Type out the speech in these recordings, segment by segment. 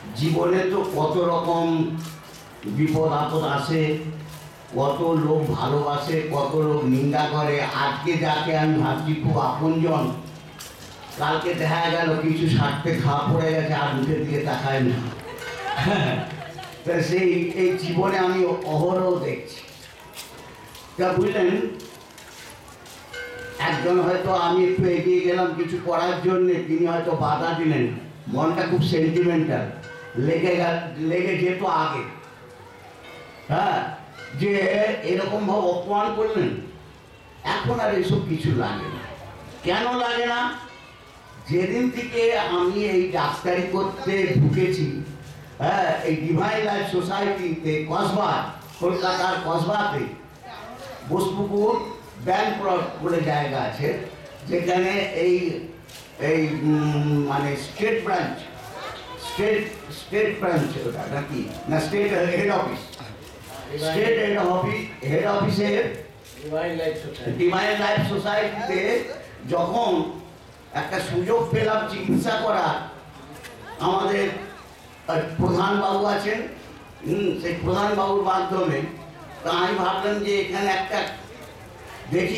জীবনে তো কত রকম বিপদ আপদ আসে, কত লোক ভালোবাসে, কত লোক নিন্দা করে। আজকে যাকে আমি ভাবছি খুব আপনজন, কালকে দেখা গেল কিছু স্বার্থে ঘা পড়ে গেছে, আর মুখের দিকে তাকায় না। সেই এই জীবনে আমি অহরহ দেখছি। তা বুঝলেন, একজন হয়তো আমি একটু এগিয়ে গেলাম কিছু করার জন্যে, তিনি হয়তো বাধা দিলেন, মনটা খুব সেন্টিমেন্টাল, লেগে যেত আগে, হ্যাঁ, যে এরকম ভাবে অপমান করলেন। এখন আর এসব কিছু লাগে না। কেন লাগে না? যেদিন থেকে আমি এই ডাক্তারি করতে ঢুকেছি, হ্যাঁ, এই ডিভাইন লাইফ সোসাইটিতে, কসবা, কলকাতার কসবাতে বোসপুকুর ব্যাংক বলে জায়গা আছে, যেখানে এই এই মানে স্টেট ব্রাঞ্চ, স্টেট ব্রাঞ্চ ওটা নাকি না, state head office, state head অফিসের ডিভাইন লাইফ সোসাইটিতে যখন একটা সুযোগ পেলাম চিকিৎসা করার, আমাদের প্রধান বাবু আছেন, সেই প্রধান বাবুর মাধ্যমে, তা আমি ভাবলাম যে এখানে একটা দেখি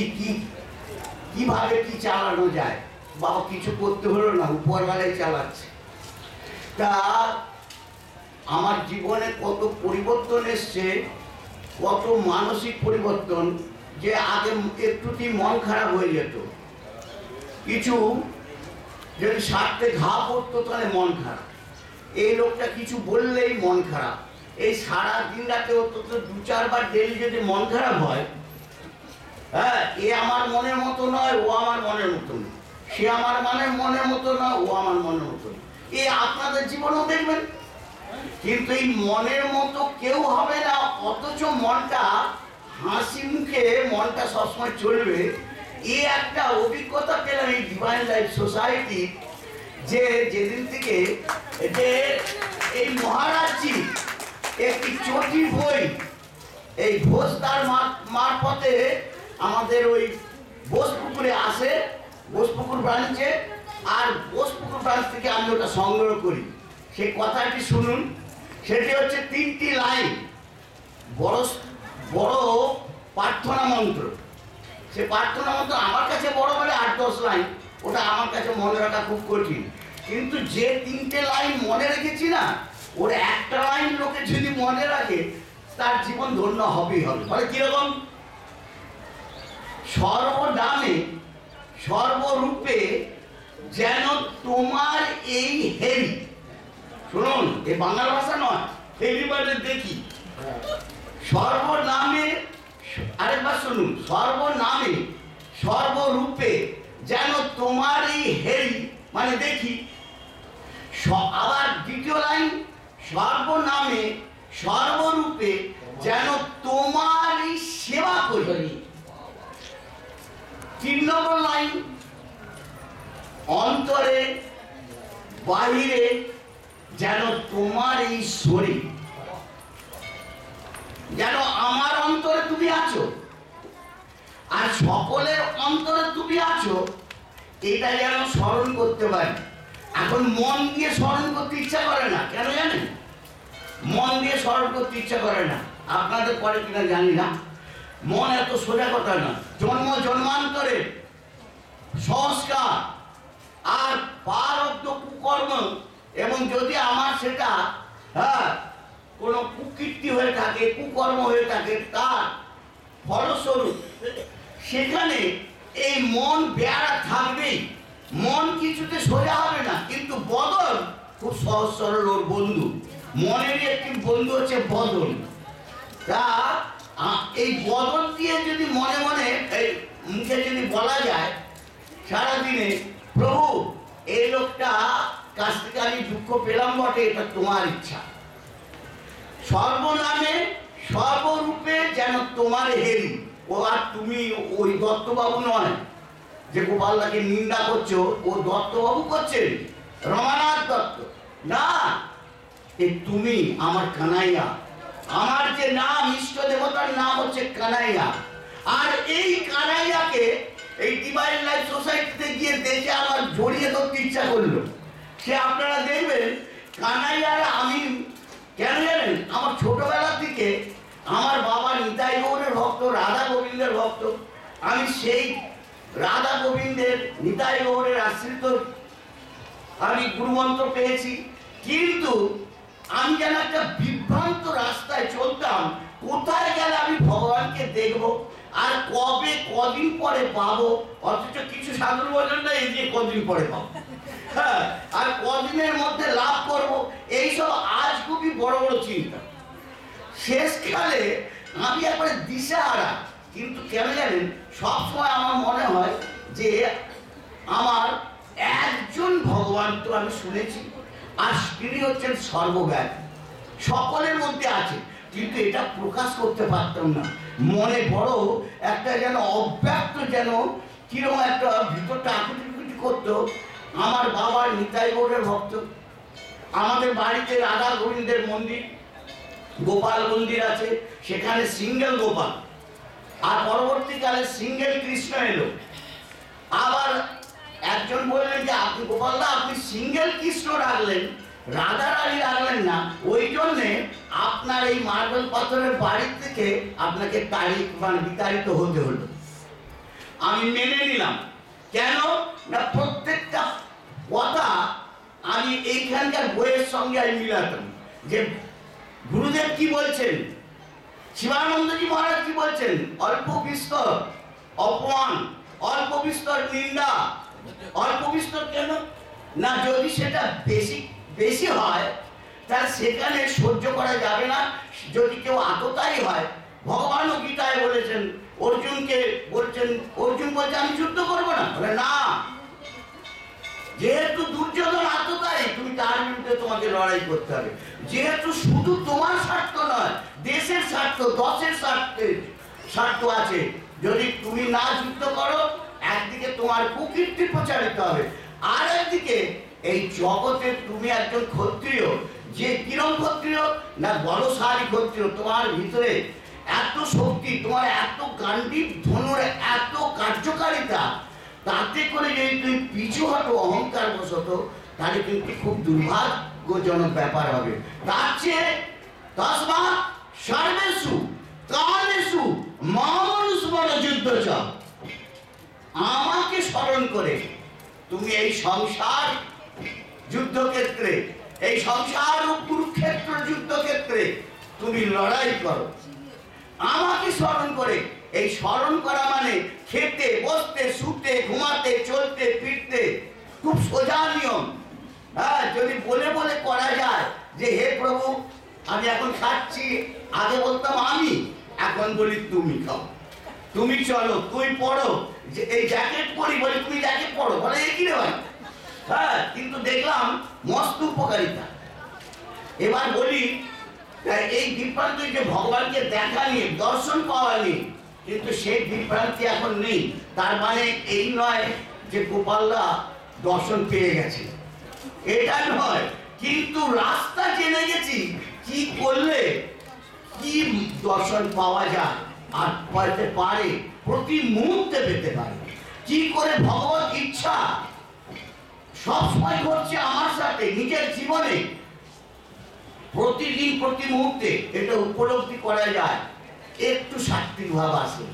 কিভাবে কি চালানো যায়। বাবা কিছু করতে হলো না, উপরওয়ালাই চালাচ্ছে। তা আমার জীবনে কত পরিবর্তন এসছে, কত মানসিক পরিবর্তন, যে আগে একটুতেই মন খারাপ হয়ে যেত, কিছু যদি স্বার্থে ঘা পড়তো তাহলে মন খারাপ, এই লোকটা কিছু বললেই মন খারাপ। এই সারা দিন রাতে অন্তত 2-4 বার ডেলি যদি মন খারাপ হয়, হ্যাঁ, এ আমার মনের মতো নয়, ও আমার মনের মতো নয়, সে আমার মনের মতো নয়, ও আমার মনের মতো নয়, এ আপনাদের জীবনেও দেখবেন। কিন্তু এই মনের মতো কেউ হবে না, অথচ মনটা হাসি মুখে, মনটা সবসময় চলবে। এই একটা অভিজ্ঞতা পেলাম এই ডিভাইন লাইফ সোসাইটি, যে যেদিন থেকে যে এই মহারাজজি একটি চটি বই এই ঘোষদার মারফতে আমাদের ওই বোসপুকুরে আসে, বোসপুকুর ব্রাঞ্চে, আর বোসপুকুর ব্রাঞ্চ থেকে আমি ওটা সংগ্রহ করি। সেই কথাটি শুনুন, সেটি হচ্ছে 3টি লাইন, বড় বড় প্রার্থনা মন্ত্র। সে প্রার্থনা মন্ত্র আমার কাছে বড় বলে 8-10 লাইন, ওটা আমার কাছে মনে রাখা খুব কঠিন। কিন্তু যে 3টে লাইন মনে রেখেছি না, ওর একটা লাইন লোকে যদি মনে রাখে, তার জীবন ধন্য হবেই হবে। মানে কিরকম? সর্বনামে সর্বরূপে যেন তোমার এই হেরি, শুনুন, এ বাংলা ভাষা নয়, হেরি মানে দেখি, সর্বনামে, আরেকবার শুনুন, সর্বনামে সর্বরূপে যেন তোমার এই হেরি মানে দেখি। আবার দ্বিতীয় লাইন, সর্বনামে সর্বরূপে যেন তোমার এই সেবা করি। 3 নম্বর লাইন, অন্তরে বাহিরে যেন তোমার এই শরীর, যেন আমার অন্তরে তুমি আছো আর সকলের অন্তরে তুমি আছো, এটা যেন স্মরণ করতে পারি। এখন মন দিয়ে স্মরণ করতে ইচ্ছা করে না, কেন জানেন? মন দিয়ে স্মরণ করতে ইচ্ছা করে না, আপনাদের করে কিনা জানি না। মন এত সোজা কথা না, জন্ম জন্মান্তরে সংস্কার আর প্রারব্ধ কুকর্ম, এবং যদি আমার সেটা, হ্যাঁ, কোনো কুকীর্তি হয়ে থাকে, কুকর্ম হয়ে থাকে, তার ফলস্বরূপ সেখানে এই মন বেয়ারা থাকবেই। মন কিছুতে সোজা হবে না, কিন্তু বদল খুব সহজ সরল ওর বন্ধু। মনেরই একটি বন্ধু হচ্ছে বদল। তা এই বদল দিয়ে যদি মনে মনে এই মুখে যদি বলা যায় সারাদিনে, প্রভু এই লোকটা কাছ থেকে আমি দুঃখ পেলাম বটে, এটা তোমার ইচ্ছা। সর্বনামে সর্বরূপে যেন তোমার হেরি। ও আর তুমি ওই দত্তবাবু নয় যে গোপালদাকে নিন্দা করছো, ও দত্তবাবু করছেন, রমানাথ দত্ত না, এই তুমি আমার কানাইয়া। আমার যে নাম, ইষ্ট দেবতার নাম হচ্ছে কানাইয়া। আর এই কানাইয়াকে এই ডিভাইন লাইফ সোসাইটিতে গিয়ে দেখে আমার জড়িয়ে ধরতে ইচ্ছা করলো। সে আপনারা দেখবেন কানাইয়ার আমি কেন জানেন, আমার ছোটবেলার দিকে আমার বাবা নিতাই গৌরের ভক্ত, রাধা গোবিন্দের ভক্ত। আমি সেই রাধা গোবিন্দের নিতাই গৌরের আশ্রিত আমি গুরুমন্ত্র পেয়েছি। কিন্তু আমি যেন একটা বিভ্রান্ত রাস্তায় চলতাম, কোথায় গেলে আমি ভগবানকে দেখব আর কবে কদিন পরে পাবো। অথচ কিছু সাধু বলেন না এই যে কদিন পরে পাবো, হ্যাঁ, আর কদিনের মধ্যে লাভ করব, এইসব আজ খুবই বড় বড় চিন্তা। শেষকালে আমি একবারে দিশাহারা। কিন্তু কেন জানেন, সবসময় আমার মনে হয় যে আমার একজন ভগবান তো আমি শুনেছি, আর তিনি হচ্ছেন সর্বব্যাপী, সকলের মধ্যে আছে, কিন্তু এটা প্রকাশ করতে পারতাম না। মনে বড় একটা যেন অব্যক্ত, যেন কিরকম একটা ভিতরটা আকুটি করতো। আমার বাবার নিতাই গৌরের ভক্ত, আমাদের বাড়িতে রাধা গোবিন্দের মন্দির, গোপাল মন্দির আছে, সেখানে সিঙ্গেল গোপাল, আর পরবর্তীকালে সিঙ্গেল কৃষ্ণ এলো। আবার একজন বললেন যে আপনি গোপালদা আপনি সিঙ্গেল কৃষ্ণ রাখলেন, রাধা রানী রাখলেন না, ওই জন্যে আপনার এই মার্বেল পাথরের বাড়ি থেকে আপনাকে বিতাড়িত হতে হলো। আমি মেনে নিলাম। কেন না, প্রত্যেকটা কথা আমি এইখানকার বইয়ের সঙ্গে আমি মিলাতাম। যে গুরুদেব কি বলছেন, শিবানন্দজি মহারাজ কি বলছেন, অল্প বিস্তর অপমান, অল্প বিস্তর নিন্দা। অল্প বিস্তর কেন না, যদি সেটা বেশি বেশি হয় তাহলে সেখানে সহ্য করা যাবে না। যদি কেউ আততায়ী হয়, ভগবানও গীতায় বলেছেন, অর্জুনকে বলছেন, অর্জুন বলছে আমি যুদ্ধ করবো না, বলে না, যেহেতু দুর্যোধন আততায়ী তুমি তার বিরুদ্ধে তোমাকে লড়াই করতে হবে। যেহেতু শুধু তোমার স্বার্থ নয়, দেশের স্বার্থ, দশের স্বার্থ আছে, যদি তুমি না যুদ্ধ করো, একদিকে তোমার কুকীর্তি প্রচারিত হবে, আর একদিকে এই জগতে তুমি একজন ক্ষত্রিয়, যে কিরম ক্ষত্রিয় না বলশালী ক্ষত্রিয়, তোমার ভিতরে এত শক্তি, তোমার এত গান্ডীব ধনুর এত কার্যকারিতা, তাতে করে যদি তুমি পিছু হটো অহংকার বশত, তাহলে কিন্তু খুব দুর্ভাগ্যজনক ব্যাপার হবে। তার চেয়ে তসমাৎ সর্বেষু কালেষু মামনুস্মর যুদ্ধ চ, আমাকে স্মরণ করে তুমি এই সংসার যুদ্ধক্ষেত্রে, এই সংসার ও কুরুক্ষেত্র যুদ্ধক্ষেত্রে তুমি লড়াই করো। আমাকে স্মরণ করে, এই স্মরণ করা মানে খেতে, বসতে, শুতে, ঘুমাতে, চলতে, ফিরতে, খুব সোজা নিয়ম। হ্যাঁ, যদি বলে বলে করা যায় যে হে প্রভু আমি এখন খাচ্ছি, আগে বলতাম আমি, এখন বলি তুমি খাও, তুমি চলো, তুই পড়ো, যে এই জ্যাকেট পরি, বলি তুমি জ্যাকেট পড়ো, বলে কি রে ভাই। হ্যাঁ, কিন্তু দেখলাম মস্ত উপকারিতা। এবার বলি এই বিভ্রান্তি, যে ভগবানকে দেখা নিয়ে, দর্শন পাওয়া নিয়ে, কিন্তু সেই বিভ্রান্তি এখন নেই। তার মানে এই নয় যে গোপালদা দর্শন পেয়ে গেছে, এটা নয়, কিন্তু রাস্তা জেনে গেছি কি করলে কি দর্শন পাওয়া যায় আর পাইতে পারে, প্রতি মুহূর্তে পেতে পারে। কি করে ভগবত ইচ্ছা সবসময় ঘটছে আমার সাথে, নিজের জীবনে প্রতিদিন প্রতি মুহূর্তে, এটা উপলব্ধি করা যায়, একটু সাত্বিক ভাব আসে।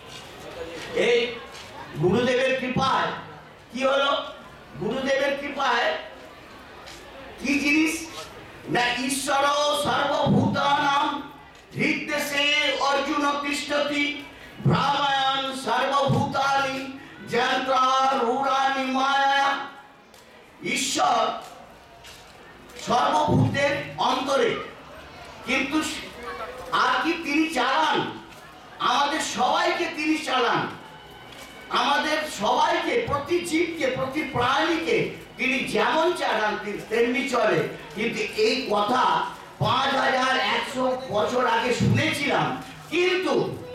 এই গুরুদেবের কৃপায় কি হলো, গুরুদেবের কৃপায় কি জিনিস না, ঈশ্বর সর্বভূতানাং হৃদ্দেশে অর্জুন তিষ্ঠতি ভ্রামায়ণ সর্বভূতানি যন্ত্রারূঢ়ানি মায়া। ঈশ্বর সর্বভূতের অন্তরে, কিন্তু আর কি তিনি চালান, আমাদের সবাইকে তিনি চালান, আমাদের সবাইকে, প্রতি জীবকে, প্রতি প্রাণীকে তিনি যেমন চালান তেমনি চলে। কিন্তু এই কথা 5100 বছর আগে শুনেছিলাম, কিন্তু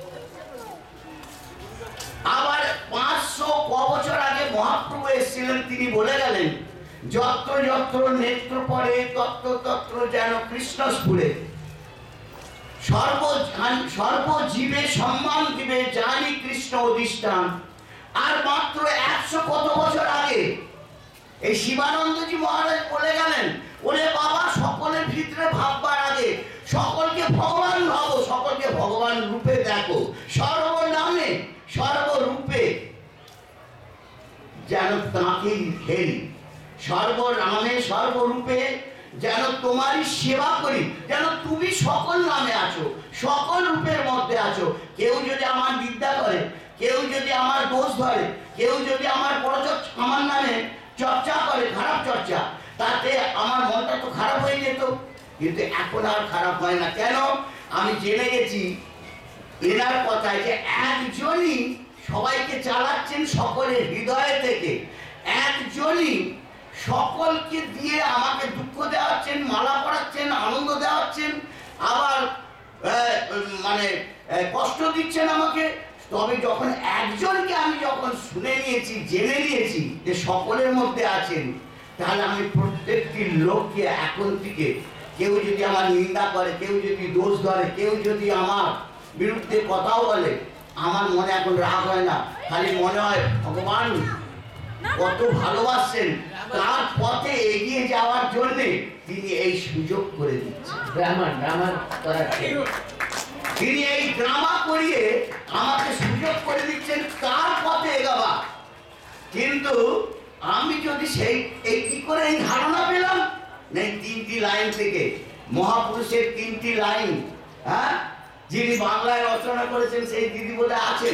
আবার 500 বছর আগে মহাপ্রভু এসেছিলেন, তিনি বলে গেলেন যত্র যত্র নেত্র পরে তত্র তত্র যেন কৃষ্ণ স্ফুরে, সর্বজীবে সম্মান দিবে জানি কৃষ্ণ অধিষ্ঠান। আর মাত্র 100 কত বছর আগে এই শিবানন্দজি মহারাজ বলে গেলেন, ওরে বাবা হেরি, সর্বনামে সর্বরূপে যেন তোমারই সেবা করি, যেন তুমি সকল নামে আছো, সকল রূপের মধ্যে আছো। কেউ যদি আমার বিদ্যা করে, কেউ যদি আমার দোষ ধরে, কেউ যদি আমার আমার নামে চর্চা করে, খারাপ চর্চা, তাতে আমার মনটা তো খারাপ হয়ে যেত। কিন্তু এখন আর খারাপ হয় না। কেন? আমি জেনে গেছি এনার কথায় যে একজনই সবাইকে চালাচ্ছেন সকলের হৃদয় থেকে, একজনই সকলকে দিয়ে আমাকে দুঃখ দেওয়াচ্ছেন, মালা পড়াচ্ছেন, আনন্দ দেওয়াচ্ছেন, আবার মানে কষ্ট দিচ্ছেন আমাকে। তবে যখন একজনকে আমি যখন শুনে নিয়েছি, জেনে নিয়েছি যে সকলের মধ্যে আছেন, তাহলে আমি প্রত্যেকটি লোককে এখন থেকে কেউ যদি আমার নিন্দা করে, কেউ যদি দোষ ধরে, কেউ যদি আমার বিরুদ্ধে কথাও বলে, আমার মনে এখন রাগ হয় না, খালি মনে হয় ভগবান কত ভালোবাসছেন, তার পথে এগিয়ে যাওয়ার জন্য তিনি এই সুযোগ করে দিচ্ছেন। তিনি এই ড্রামা করিয়ে আমাকে সুযোগ করে দিচ্ছেন তার পথে এগাবা। কিন্তু আমি যদি এই কি করে এই ধারণা পেলাম, না তিনটি লাইন থেকে, মহাপুরুষের তিনটি লাইন, হ্যাঁ, যিনি বাংলায় রচনা করেছেন সেই দিদি বলে আছেন,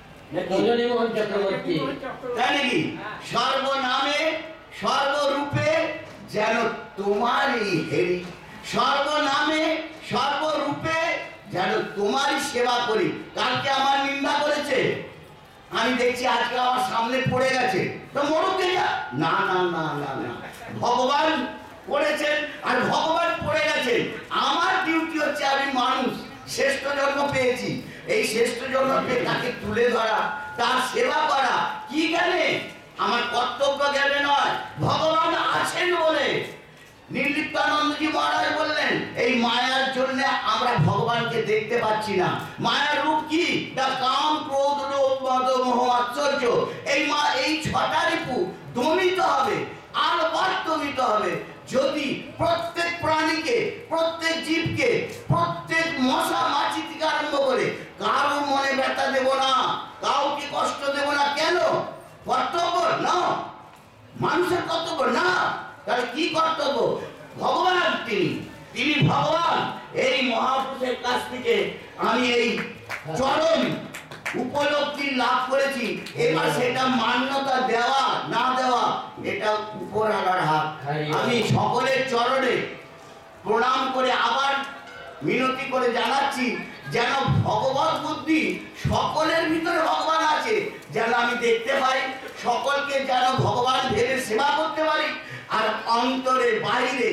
তাই নাকি? সর্বনামে সর্বরূপে যেন তোমারই হেরি, সর্বনামে সর্বরূপে যেন তোমারই সেবা করি। কালকে আমার নিন্দা করেছে, আমি দেখছি আজকে আমার সামনে পড়ে গেছে, তো মরুক যা, না না না না না, ভগবান করেছেন আর ভগবান পড়ে গেছেন। আমার ডিউটি হচ্ছে, আমি মানুষ, শ্রেষ্ঠ জন্ম পেয়েছি, এই শ্রেষ্ঠ জন্ম পেয়ে তাকে তুলে ধরা, তার সেবা করা। কি জ্ঞানে? আমার কর্তব্য জ্ঞানে নয়, ভগবান আছেন বলে। নির্লিপ্তানন্দজি মহারাজ বললেন, এই মায়ার জন্য আমরা ভগবানকে দেখতে পাচ্ছি না। মায়ার রূপ কি? কাম, ক্রোধ, লোভ, মদ, মোহ, আশ্চর্য। এই ছটা রিপু দমিত হবে, আরবার দমিত হবে যদি প্রত্যেক প্রাণীকে, প্রত্যেক জীবকে, প্রত্যেক মশা মাছি থেকে আরম্ভ করে কারো মনে ব্যথা দেব না, কাউকে কষ্ট দেব না। কেন? কর্তব্য না, মানুষের কর্তব্য না। তাহলে কি কর্তব্য? ভগবান তিনি ভগবান। এই মহাপুরুষের কাছ থেকে আমি এই চরম উপলব্ধি লাভ করেছি। এবার সেটা মান্যতা দেওয়া না দেওয়া এটা উপরওয়ালার হাত। আমি সকলের চরণে প্রণাম করে আবার মিনতি করে জানাচ্ছি, যেন ভগবত বুদ্ধি সকলের ভিতরে ভগবান আছে যেন আমি দেখতে পাই, সকলকে যেন ভগবান ভেবে সেবা করতে পারি, আর অন্তরে বাইরে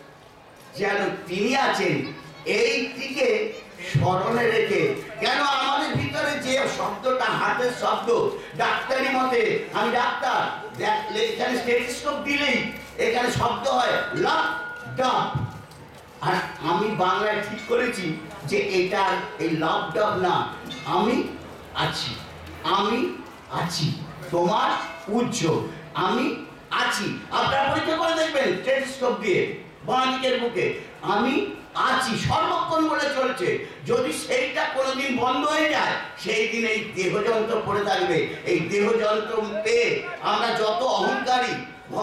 যেন তিনি আছেন এই দিকে স্মরণে রেখে। কেন আমাদের ভিতরে যে শব্দটা হাতের শব্দ, ডাক্তারি মতে, আমি ডাক্তার, এখানে স্টেথোস্কোপ দিলেই এখানে শব্দ হয় লাভ ডাব, আর আমি বাংলায় ঠিক করেছি যে এটা এই লাভ ডাব না, আমি আছি, আমি আছি, তোমার পূজ্য, আমি আছি। আপনারা পরীক্ষা করে দেখবেন স্টেথোস্কোপ দিয়ে বাঁ দিকের বুকে, আমি আছি সর্বক্ষণ বলে চলছে। যদি সেইটা কোনোদিন বন্ধ হয়ে যায়, সেই দিন এই দেহযন্ত্র পড়ে থাকবে। এই দেহযন্ত্র পেয়ে আমরা যত অহংকারী,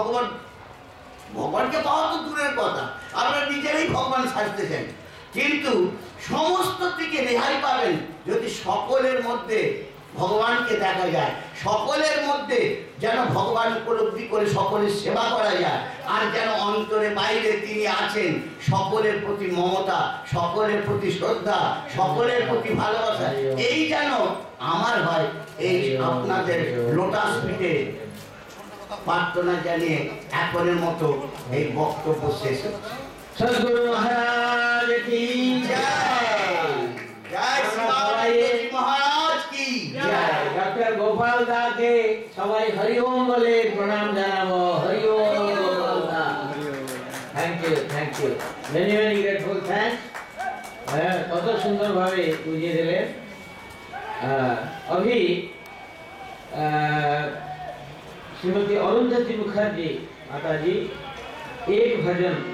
ভগবানকে পাওয়া তো দূরের কথা, আমরা নিজেরাই ভগবান সাজতে চাই, কিন্তু সমস্ত থেকে রেহাই পাবেন যদি সকলের মধ্যে ভগবানকে দেখা যায়, সকলের মধ্যে যেন ভগবান উপলব্ধি করে সকলের সেবা করা যায়, আর যেন অন্তরে বাইরে তিনি আছেন, সকলের প্রতি মমতা, সকলের প্রতি শ্রদ্ধা, সকলের প্রতি ভালোবাসা, এই যেন আমার হয়। এই আপনাদের লোটাস পিঠে প্রার্থনা জানিয়ে এখনের মতো এই বক্তব্য শেষ হচ্ছে। সদ্গুরু মহারাজ কি জয়, জয় মহারাজ কি জয়। ডক্টর গোপাল দাকে সবাই হরি ওম বলে প্রণাম জানাবো। হরি ওম গোপাল দা, thank you, thank you, many many grateful thanks. কত সুন্দর ভাবে বুঝিয়ে দিলেন। अभी श्रीमती अरुंधति मुखर्जी माता जी एक भजन